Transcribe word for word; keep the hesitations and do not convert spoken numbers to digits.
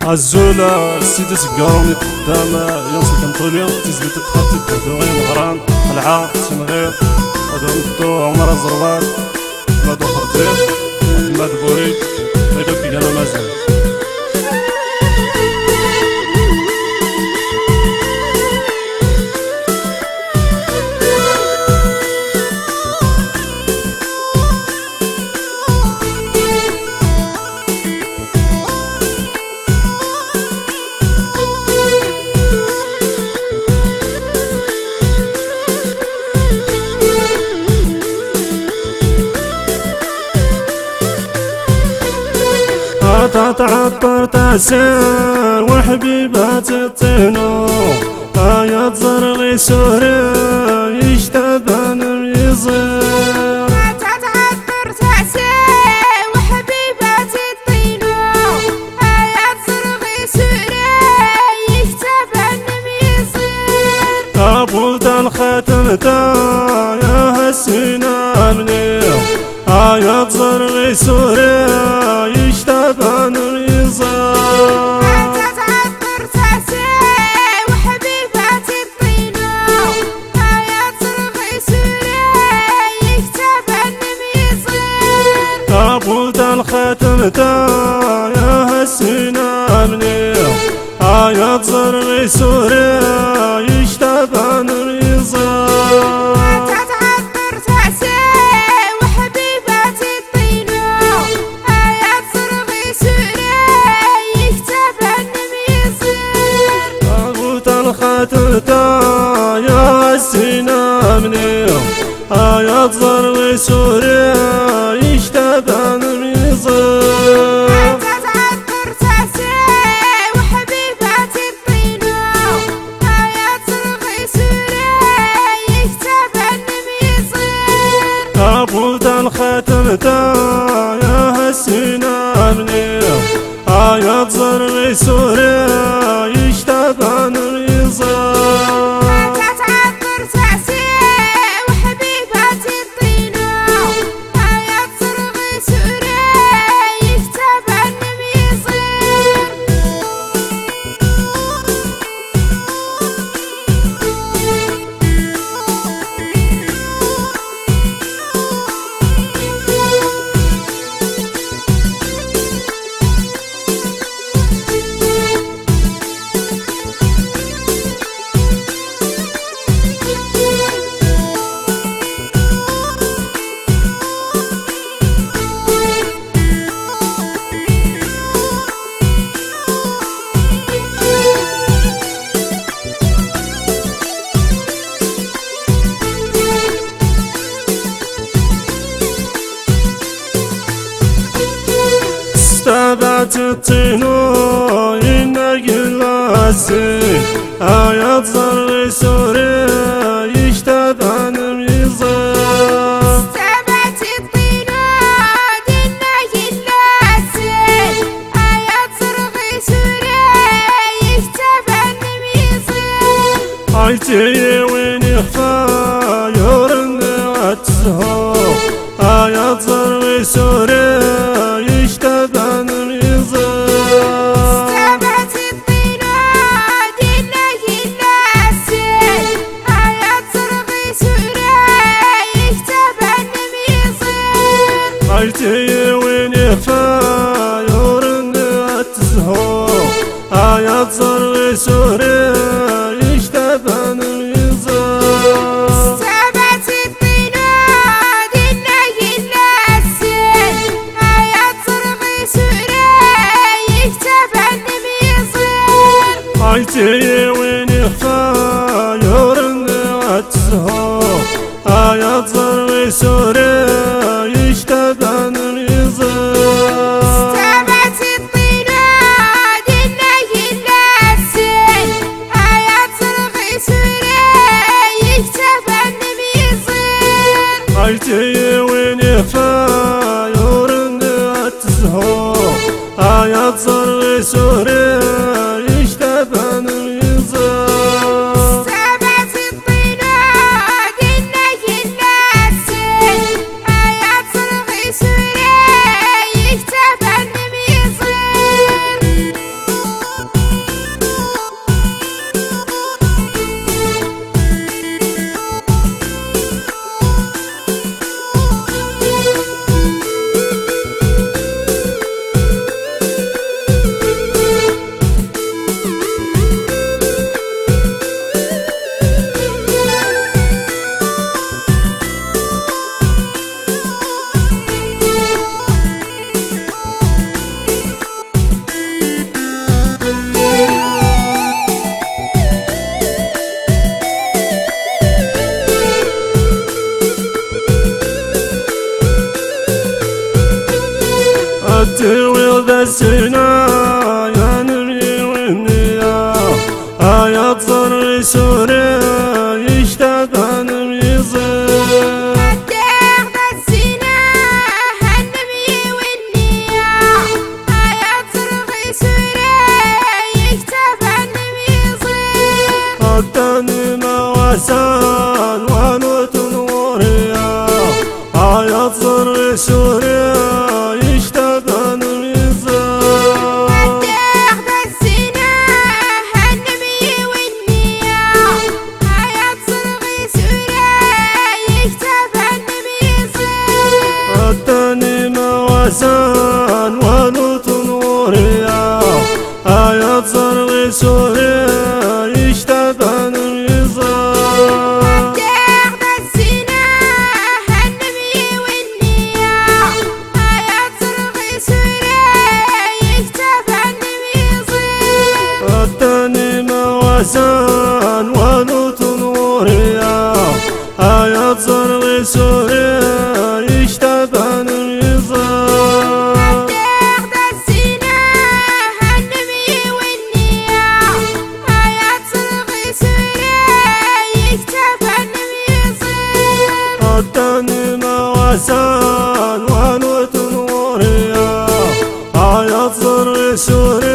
الزولة السيدة سكروني قدام يوم كنطوليو تزلت تخطي تدوغي مغران قلعة تنغير هادو ندو عمر الزربات مادو خرطير محمد بوري هادو كي كانوا مازال تعطر تسير وحبيبات الطينو آيات زرغي سوريا يشتبان يصير تعطر تسير وحبيبات الطينو آيات زرغي سوريا يشتبان يصير تابوت الختم تا يا هالسينا منير آيات زرغي سوريا يشتبان يصير تعطر تسير وحبيبات الطينو آيات زرغي سوريا يشتبان يصير تابوت الختم تا يا هالسينا منير آيات زرغي سوريا يشتبان يصير خاتمتا يا السينا منير آيات زرغي سوريا يشتبان يصير تعطر تسير وحبيبات الطينو آيات زرغي سوريا يشتبان يصير تابوت الختمتا يا السينا منير آيات زرغي سوريا يشتبان تعطر تسير وحبيبات الطينو آيات زرغي سوريا يشتبان يصير تابعت الطينو ينقل الزين آيات زرغي سوريا يشتبان يصير تابعت الطينو ينقل الزين آيات زرغي سوريا يشتبان يصير عيتي وين يخفى يورن الزهور آيات زرغي سوريا يشتبان عيتي وين يخفى يورن الزهور آيات زرغي سوريا يشتبان يصير تابعت الطينو ينقل الزين آيات زرغي سوريا يشتبان يصير عيتي وين يخفى يورن الزهور آيات زرغي سوريا يشتبان يصير تابعت الطينو ينقل الزين آيات زرغي سوريا يشتبان يصير عيتي وين يخفى يورن الزهور آيات زرغي سوريا يشتبان يصير تابعت الطينو ينقل الزين آيات زرغي سوريا يشتبان يصير السنة يا نبي والنية آيات زرع سوريا يشتاق نبي زين الداغ السنة النبي والنية آيات زرع سوريا يشتاق نبي زين الدني مواسان ونوت نوريا آيات زرع سوريا يشتاق نبي زين الداغ السنة النبي والنية آيات زرع سوريا يشتاق نبي زين الدني مواسان ونوت نوريا آيات زرع سوريا يشتاق نبي زين الداغ السنة النبي والنية آيات زرع سوريا يشتاق نبي زين الدني مواسان ونوت نوريا آيات زرع سوريا يشتاق نبي زين الداغ السنة النبي والنية آيات زرع سوريا يشتاق نبي زين الدني مواسان ونوت نوريا آيات زرع سوريا